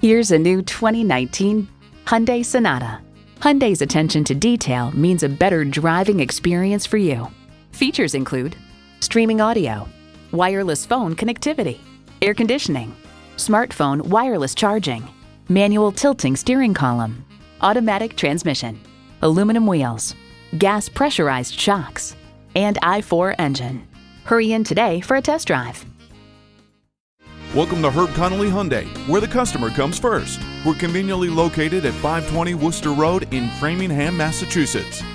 Here's a new 2019 Hyundai Sonata. Hyundai's attention to detail means a better driving experience for you. Features include streaming audio, wireless phone connectivity, air conditioning, smartphone wireless charging, manual tilting steering column, automatic transmission, aluminum wheels, gas pressurized shocks, and i4 engine. Hurry in today for a test drive. Welcome to Herb Connolly Hyundai, where the customer comes first. We're conveniently located at 520 Worcester Road in Framingham, Massachusetts.